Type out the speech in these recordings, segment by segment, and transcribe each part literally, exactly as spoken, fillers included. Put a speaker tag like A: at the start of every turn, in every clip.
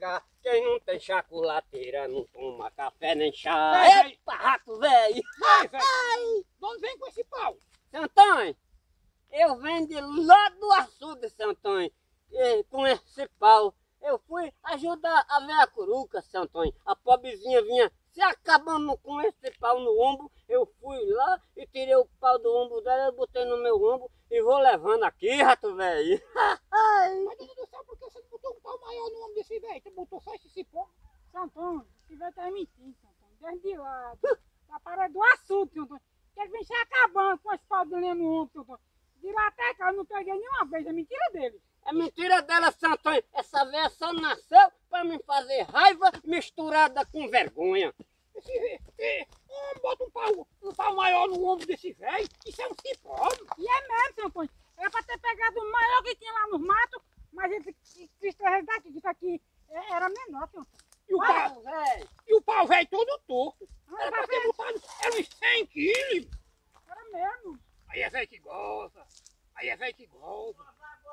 A: devagar. Quem não tem chaculateira não toma café nem chá.
B: Ei,
A: Epa, rato velho!
B: Vai, velho! De onde vem com esse pau?
A: Seu Antônio, eu venho de lá do açude, seu Antônio, e, com esse pau. Eu fui ajudar a velha curuca, seu Antônio. A pobrezinha vinha se acabando com esse pau no ombro. Eu fui lá e tirei o pau do ombro dela, eu botei no meu ombro e vou levando aqui, rato velho.
B: Mas Deus do céu, por que você não botou um pau maior no ombro desse velho? Você botou só esse cipó?
C: Seu Antônio, esse velho tá mentindo, seu Antônio. Desde lá, da parede do açude, seu Antônio. Que ele vem se acabando com esse pau dele no ombro, seu Antônio. De lá até cá, eu não peguei nenhuma vez, é mentira dele.
A: É mentira dela, seu Antônio. Essa velha só nasceu pra me fazer raiva misturada com vergonha.
B: Esse velho, homem, bota um pau, um pau maior no ombro desse velho. Isso é um cipó.
C: E é mesmo, seu Antônio. Era pra ter pegado o maior que tinha lá nos matos, mas ele quis trazer daqui, que isso aqui era menor, seu Antônio.
B: E o pau,
A: velho.
B: e o pau velho todo torto.
C: Ah,
B: Era
C: tá
B: pra ter
C: vendo?
B: botado, era uns cem quilos.
C: Era mesmo.
B: Aí é velho que goza. Aí é velho que goza.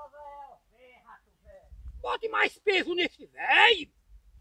B: Bote mais peso nesse velho.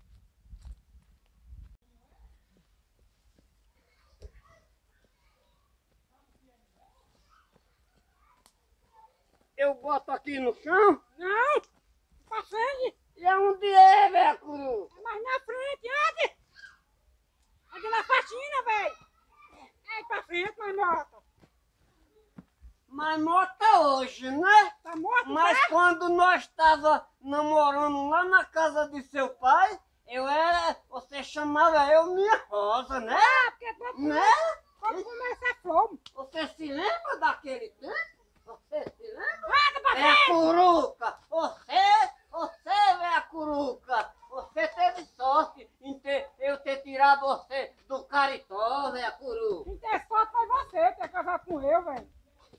A: Eu boto aqui no chão.
C: Não, pra frente.
A: E aonde é, velha curu?
C: É mais na frente, ande. Ande na faxina, velho. É pra frente, mas morta.
A: Mas morta hoje, né?
C: Tá morto,
A: Mas
C: tá?
A: quando nós estava namorando lá na casa de seu pai, eu era. Você chamava eu minha rosa, né?
C: Ah, porque quando,
A: Né?
C: quando começa a fome.
A: Você se lembra daquele tempo? Você se lembra?
C: Anda pra
A: É a
C: frente.
A: curuca! Você, você é a curuca! Você teve sorte em ter, eu ter tirado você do caritó, velho, a curuca!
C: Quem tem sorte foi você, ter casado com eu, velho.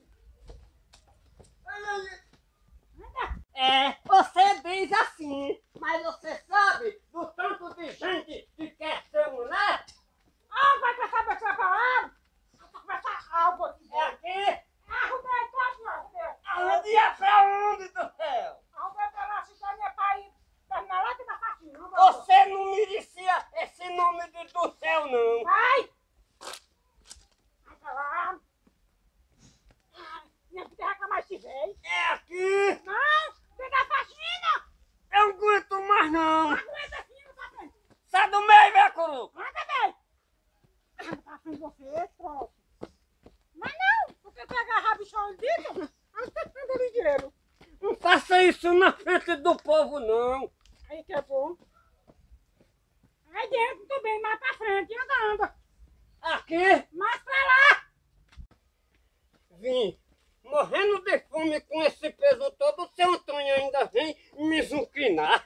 C: Anda.
A: É, você diz assim, mas você sabe do tanto de gente que quer ser mulher?
C: Ah, vai passar pra essa palavra? Vai conversar algo aqui.
A: É aqui?
C: Arrumei todo, arrumei.
A: Aonde é pra onde do céu?
C: Arrumei pela cidade pra ir terminar lá que tá facinho. Não vai.
A: Você não merecia esse nome de do céu, não.
C: Vai! Vai pra lá. Ai, minha filha reclamar esse velho.
A: É aqui!
C: Não, vem da faxina.
A: Eu não aguento mais, não!
C: Aguenta assim, não tá frente.
A: Sai do meio, velho, curuca!
C: Anda, velho. Anda pra frente você, troço. Mas não, porque pegar rabichão disso, aí você pega ligeiro.
A: Não faça isso na frente do povo, não!
C: Aí que é bom. Aí dentro, muito bem, mais pra frente, anda, anda.
A: Aqui,
C: Mais pra lá.
A: vim morrendo de fome com esse peso todo, o seu Antônio ainda vem me zuquinar.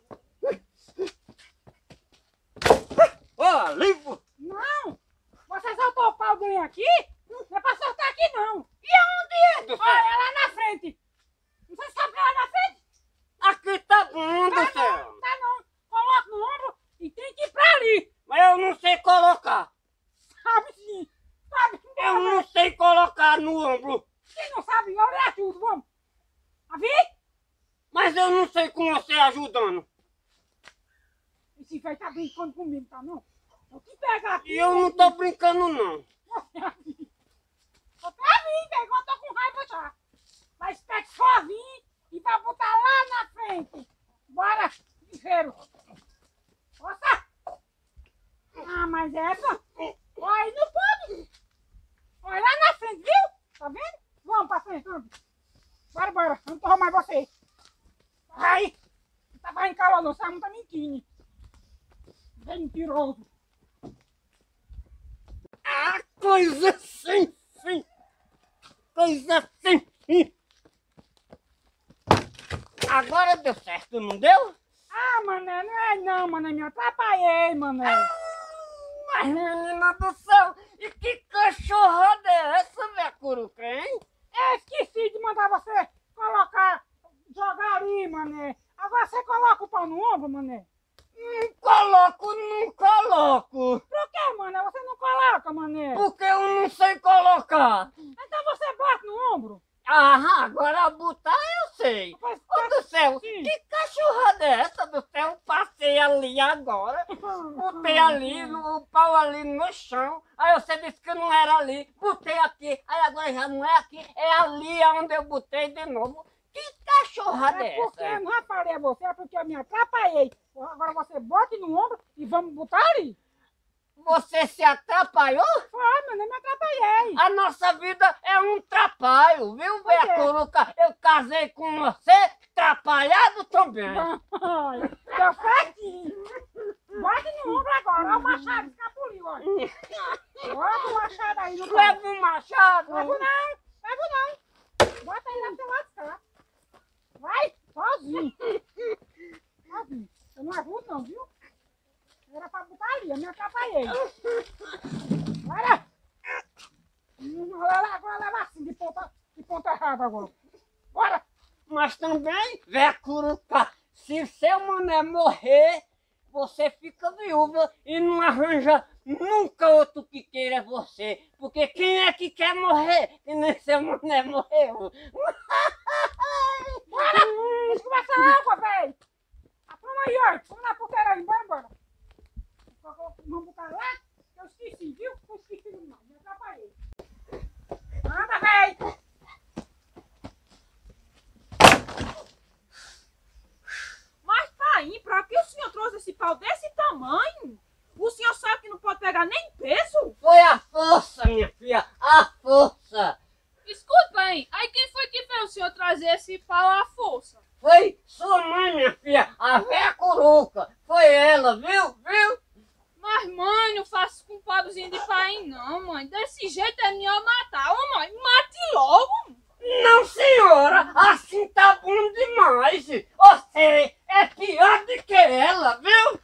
A: Ó, livro!
C: Não, você soltou o pau dele aqui? Não é pra soltar aqui, não.
A: E aonde é, do céu?
C: Olha, lá na frente. Você sabe que é lá na frente?
A: Aqui tá bom, do
C: Tá
A: céu!
C: não, tá não. Coloca no ombro e tem que ir pra ali.
A: Mas eu não sei colocar!
C: Sabe sim. Sabe que
A: Eu
C: não.
A: não sei colocar no ombro!
C: Quem não sabe, olha tudo, vamos. Tá vendo?
A: Mas eu não sei com você ajudando!
C: Esse velho tá brincando comigo, tá não? Eu te pegar aqui.
A: E eu não tô brincando, não!
C: Você aqui. Eu pra mim, velho, eu tô com raiva já. Mas pega sozinho e vai botar lá na frente. Bora, ligeiro. Força. Ah, mas essa... Olha, não pode. Olha lá na frente, viu? Tá vendo? Vamos pra frente, vamos. Bora, bora. Eu não tô mais você. Vai. Você tava em calor, não sabe, não tá mentindo. Bem mentiroso.
A: Ah, coisa sem fim! Coisa sem fim! Agora deu certo, não deu?
C: Ah, mané, não é não, mané. Me atrapalhei, mané.
A: Mas menina do céu, e que cachorrada é essa, velho curuca, hein?
C: Eu esqueci de mandar você colocar, jogar ali, mané. Agora você coloca o pau no ombro, mané.
A: Não coloco, não coloco!
C: Por que, mané? Você não coloca, mané.
A: Porque eu não sei colocar!
C: Então você bota no ombro.
A: Ah, agora botar eu sei!
C: Pois
A: Ô do céu, céu,
B: Sim.
A: que cachorrada é essa do céu? Passei ali agora, botei ali, no, o pau ali no chão, aí você disse que não era ali, botei aqui, aí agora já não é aqui, é ali onde eu botei de novo. Que cachorrada
C: É
A: é
C: porque
A: essa?
C: eu não aparei a você, é porque eu me atrapalhei. Agora você bota no ombro e vamos botar ali.
A: Você se atrapalhou?
C: Foi, mas nem me atrapalhei.
A: A nossa vida é um trapalho, viu,
C: Pois
A: Véia
C: é.
A: Coruca? Eu casei com você, trapalhado também.
C: Vai, deu certinho. Bota no ombro agora, olha o machado, escapuliu, olha. Bota o machado aí no pau.
A: Leva um machado.
C: Levo não, levo não. Bota aí lá pra lascar. Vai, sozinho. Sozinho. Eu não ajudo não, viu? Era pra botar ali, eu me atrapalhei. Bora. Hum, Agora agora leva assim, de ponta, de ponta errada agora. Bora.
A: Mas também, Véia Coruca, se seu mané morrer, você fica viúva e não arranja nunca outro que queira você. Porque quem é que quer morrer? Que nem seu mané morreu.
C: Bora. Deixa eu começar a água, velho. Vamos aí, ó. Vamos na porteira aí, bora, bora. Vamos botar lá? Eu esqueci, viu? Eu esqueci do não, me atrapalhei. Anda, velho.
D: Mas, pai, pra que o senhor trouxe esse pau desse tamanho? O senhor sabe que não pode pegar nem peso?
A: Foi a força, minha filha, a força.
D: Escuta, pai, aí quem foi que fez o senhor trazer esse pau à força?
A: Foi sua mãe, minha filha, a Véia Coruca. Foi ela, viu? Viu?
D: Mas, mãe, não faço com pauzinho de pai, não, mãe. Desse jeito é melhor matar. Ô, mãe, mate logo.
A: Não, senhora, assim tá bom demais. Você é pior do que ela, viu?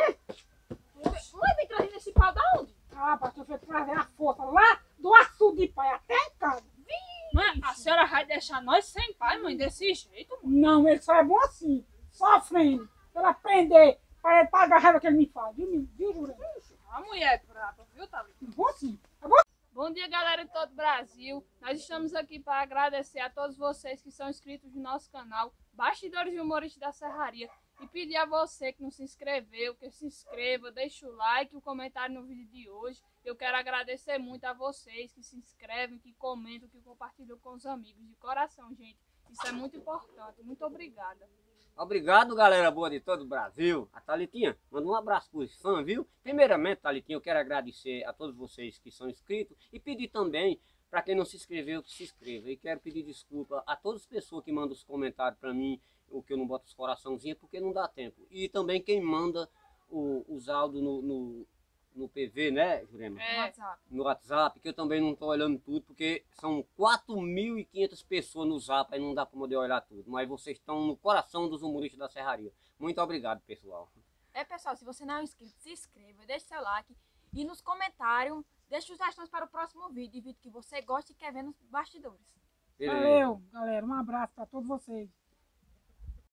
D: Mãe, vem trazendo esse pau da onde?
C: Ah, pastor, foi trazer a força lá do açude de pai até em casa.
D: Mãe, a senhora vai deixar nós sem pai, mãe, desse jeito, mãe?
C: Não, ele só é bom assim, sofrendo. Pra ele aprender, para ele pagar a raiva que ele me faz, viu, meu- viu, Jurema?
D: A mulher é brava, viu, Thalita?
C: Bom sim, é bom.
D: Bom dia, galera de todo o Brasil. Nós estamos aqui para agradecer a todos vocês que são inscritos no nosso canal Bastidores e Humoristas da Serraria e pedir a você que não se inscreveu, que se inscreva, deixa o like e o comentário no vídeo de hoje. Eu quero agradecer muito a vocês que se inscrevem, que comentam, que compartilham com os amigos. De coração, gente. Isso é muito importante. Muito obrigada.
A: Obrigado, galera boa de todo o Brasil. A Thalitinha, manda um abraço para os fãs, viu? Primeiramente, Thalitinha, eu quero agradecer a todos vocês que são inscritos e pedir também, para quem não se inscreveu, que se inscreva. E quero pedir desculpa a todas as pessoas que mandam os comentários para mim, o que eu não boto os coraçãozinhos, porque não dá tempo. E também quem manda o, os áudios no, no, no P V, né, Jurema?
D: É,
A: No WhatsApp, que eu também não estou olhando tudo, porque são quatro mil e quinhentas pessoas no Zap, aí não dá para poder olhar tudo. Mas vocês estão no coração dos humoristas da Serraria. Muito obrigado, pessoal.
E: É, pessoal, se você não é inscrito, se inscreva, deixe seu like e nos comentários deixe sugestões para o próximo vídeo, de vídeo que você gosta e quer ver nos bastidores.
A: Beleza.
C: Valeu, galera, um abraço pra todos vocês.